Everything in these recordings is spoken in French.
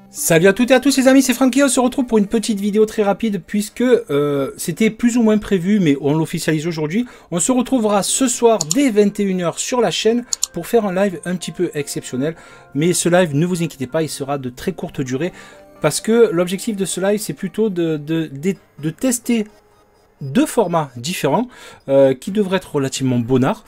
Salut à toutes et à tous les amis, c'est Francky, on se retrouve pour une petite vidéo très rapide puisque c'était plus ou moins prévu mais on l'officialise aujourd'hui. On se retrouvera ce soir dès 21 h sur la chaîne pour faire un live un petit peu exceptionnel. Mais ce live, ne vous inquiétez pas, il sera de très courte durée parce que l'objectif de ce live c'est plutôt de tester deux formats différents qui devraient être relativement bonnards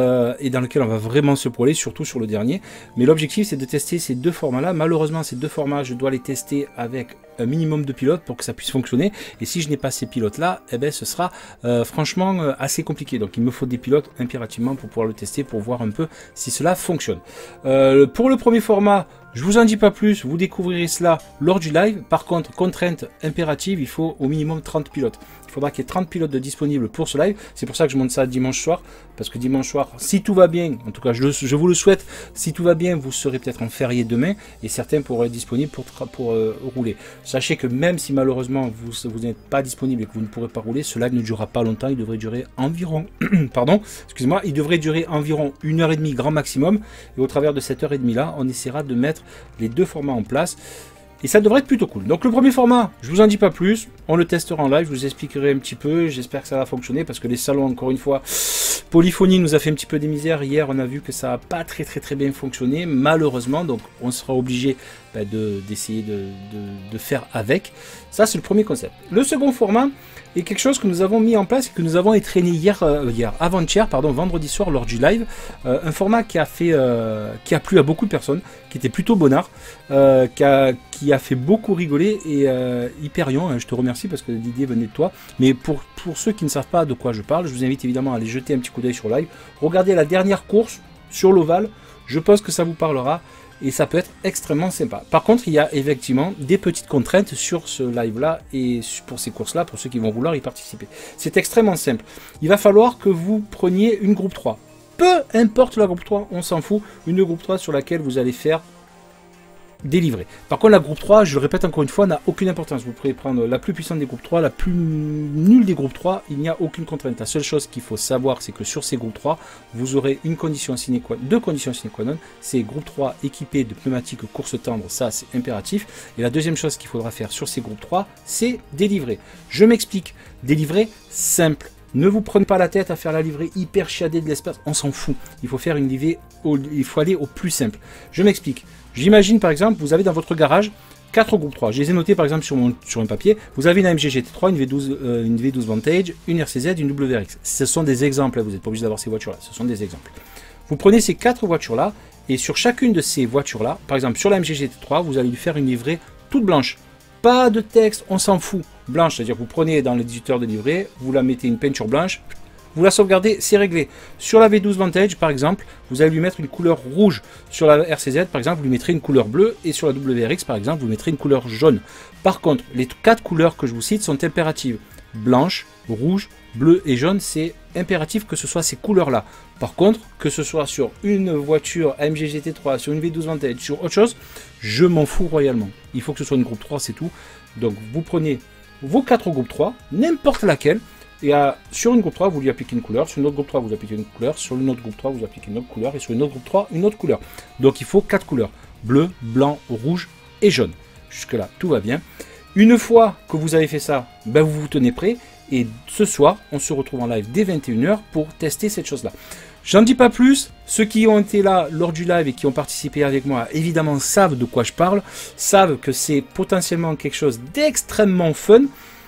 et dans lesquels on va vraiment se poiler, surtout sur le dernier. Mais l'objectif c'est de tester ces deux formats là. Malheureusement ces deux formats je dois les tester avec un minimum de pilotes pour que ça puisse fonctionner, et si je n'ai pas ces pilotes là, eh ben, ce sera franchement assez compliqué. Donc il me faut des pilotes impérativement pour pouvoir le tester, pour voir un peu si cela fonctionne. Pour le premier format, je vous en dis pas plus, vous découvrirez cela lors du live. Par contre, contrainte impérative, il faut au minimum 30 pilotes. Il faudra qu'il y ait 30 pilotes de disponibles pour ce live. C'est pour ça que je monte ça dimanche soir. Parce que dimanche soir, si tout va bien, en tout cas je vous le souhaite, si tout va bien, vous serez peut-être en férié demain. Et certains pourront être disponibles pour rouler. Sachez que même si malheureusement vous n'êtes pas disponible et que vous ne pourrez pas rouler, ce live ne durera pas longtemps. Il devrait durer environ, pardon, excusez-moi, il devrait durer environ 1h30 grand maximum. Et au travers de cette heure et demie là, on essaiera de mettre les deux formats en place et ça devrait être plutôt cool. Donc le premier format, je vous en dis pas plus, on le testera en live, je vous expliquerai un petit peu, j'espère que ça va fonctionner parce que les salons, encore une fois, Polyphonie nous a fait un petit peu des misères. Hier on a vu que ça n'a pas très bien fonctionné malheureusement, donc on sera obligé d'essayer de faire avec. Ça c'est le premier concept. Le second format est quelque chose que nous avons mis en place et que nous avons étraîné avant-hier, vendredi soir lors du live. Un format qui a plu à beaucoup de personnes, qui était plutôt bonnard, qui a fait beaucoup rigoler, et Hyperion, je te remercie parce que l'idée venait de toi. Mais pour ceux qui ne savent pas de quoi je parle, je vous invite évidemment à aller jeter un petit coup d'œil sur live. Regardez la dernière course sur l'Oval, je pense que ça vous parlera. Et ça peut être extrêmement sympa. Par contre, il y a effectivement des petites contraintes sur ce live-là et pour ces courses-là, pour ceux qui vont vouloir y participer. C'est extrêmement simple. Il va falloir que vous preniez une groupe 3. Peu importe la groupe 3, on s'en fout. Une groupe 3 sur laquelle vous allez faire délivrer. Par contre, la groupe 3, je le répète encore une fois, n'a aucune importance. Vous pouvez prendre la plus puissante des groupes 3, la plus nulle des groupes 3, il n'y a aucune contrainte. La seule chose qu'il faut savoir, c'est que sur ces groupes 3, vous aurez deux conditions sine qua non. C'est groupe 3 équipé de pneumatiques course tendre, ça c'est impératif. Et la deuxième chose qu'il faudra faire sur ces groupes 3, c'est délivrer. Je m'explique. Délivrer simple. Ne vous prenez pas la tête à faire la livrée hyper chiadée de l'espace, on s'en fout. Il faut faire une livrée, il faut aller au plus simple. Je m'explique. J'imagine par exemple, vous avez dans votre garage 4 groupes 3. Je les ai notés par exemple sur un papier. Vous avez une AMG GT3, une V12 Vantage, une RCZ, une WRX. Ce sont des exemples, vous n'êtes pas obligé d'avoir ces voitures-là, ce sont des exemples. Vous prenez ces 4 voitures-là, et sur chacune de ces voitures-là, par exemple sur l'AMG GT3, vous allez lui faire une livrée toute blanche. Pas de texte, on s'en fout. Blanche, c'est-à-dire que vous prenez dans l'éditeur de livret, vous la mettez une peinture blanche, vous la sauvegardez, c'est réglé. Sur la V12 Vantage, par exemple, vous allez lui mettre une couleur rouge. Sur la RCZ, par exemple, vous lui mettrez une couleur bleue. Et sur la WRX, par exemple, vous mettrez une couleur jaune. Par contre, les 4 couleurs que je vous cite sont impératives. Blanche, rouge, bleu et jaune, c'est impératif que ce soit ces couleurs-là. Par contre, que ce soit sur une voiture AMG GT3, sur une V12 Vantage, sur autre chose, je m'en fous royalement. Il faut que ce soit une groupe 3, c'est tout. Donc, vous prenez vos 4 groupes 3, n'importe laquelle. Et sur une groupe 3, vous lui appliquez une couleur, sur une autre groupe 3, vous appliquez une couleur, sur une autre groupe 3, vous appliquez une autre couleur, et sur une autre groupe 3, une autre couleur. Donc il faut 4 couleurs, bleu, blanc, rouge et jaune. Jusque-là, tout va bien. Une fois que vous avez fait ça, ben vous vous tenez prêt, et ce soir, on se retrouve en live dès 21 h pour tester cette chose-là. J'en dis pas plus, ceux qui ont été là lors du live et qui ont participé avec moi, évidemment, savent de quoi je parle, savent que c'est potentiellement quelque chose d'extrêmement fun,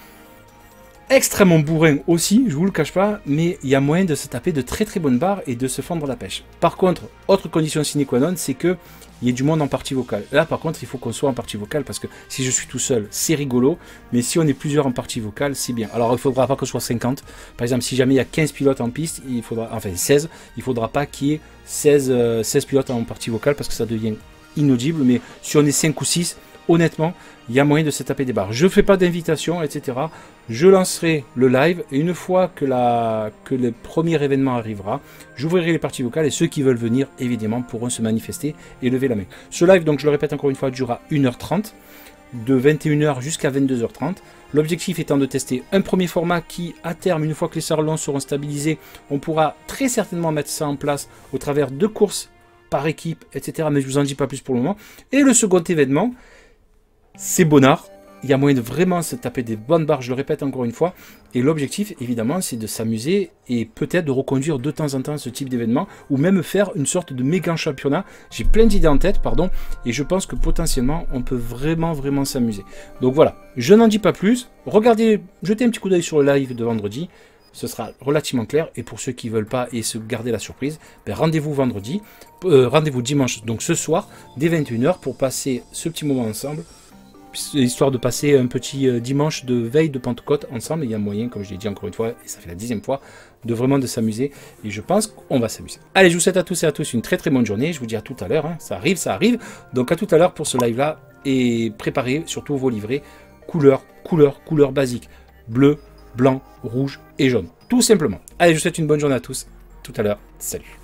extrêmement bourrin aussi, je vous le cache pas, mais il y a moyen de se taper de très bonnes barres et de se fendre la pêche. Par contre, autre condition sine qua non, c'est que il y ait du monde en partie vocale. Là par contre, il faut qu'on soit en partie vocale parce que si je suis tout seul, c'est rigolo, mais si on est plusieurs en partie vocale, c'est bien. Alors il faudra pas que ce soit 50. Par exemple, si jamais il y a 15 pilotes en piste, il faudra, enfin 16, il faudra pas qu'il y ait 16 pilotes en partie vocale parce que ça devient inaudible, mais si on est 5 ou 6, honnêtement, il y a moyen de se taper des barres. Je ne fais pas d'invitation, etc. Je lancerai le live et une fois que le premier événement arrivera, j'ouvrirai les parties vocales et ceux qui veulent venir, évidemment, pourront se manifester et lever la main. Ce live, donc je le répète encore une fois, durera 1h30, de 21 h jusqu'à 22 h 30. L'objectif étant de tester un premier format qui, à terme, une fois que les salons seront stabilisés, on pourra très certainement mettre ça en place au travers de courses par équipe, etc. Mais je vous en dis pas plus pour le moment. Et le second événement, c'est bonnard. Il y a moyen de vraiment se taper des bonnes barres, je le répète encore une fois. Et l'objectif, évidemment, c'est de s'amuser et peut-être de reconduire de temps en temps ce type d'événement ou même faire une sorte de méga championnat. J'ai plein d'idées en tête, pardon, et je pense que potentiellement, on peut vraiment s'amuser. Donc voilà, je n'en dis pas plus. Regardez, jetez un petit coup d'œil sur le live de vendredi. Ce sera relativement clair. Et pour ceux qui ne veulent pas et se garder la surprise, ben rendez-vous vendredi, rendez-vous dimanche, donc ce soir, dès 21 h pour passer ce petit moment ensemble. Histoire de passer un petit dimanche de veille de Pentecôte ensemble. Il y a moyen, comme je l'ai dit encore une fois, et ça fait la 10e fois, de vraiment de s'amuser. Et je pense qu'on va s'amuser. Allez, je vous souhaite à tous et à tous une très bonne journée. Je vous dis à tout à l'heure. Hein. Ça arrive. Donc à tout à l'heure pour ce live-là. Et préparez surtout vos livrets. Couleur basique. Bleu, blanc, rouge et jaune. Tout simplement. Allez, je vous souhaite une bonne journée à tous. Tout à l'heure. Salut.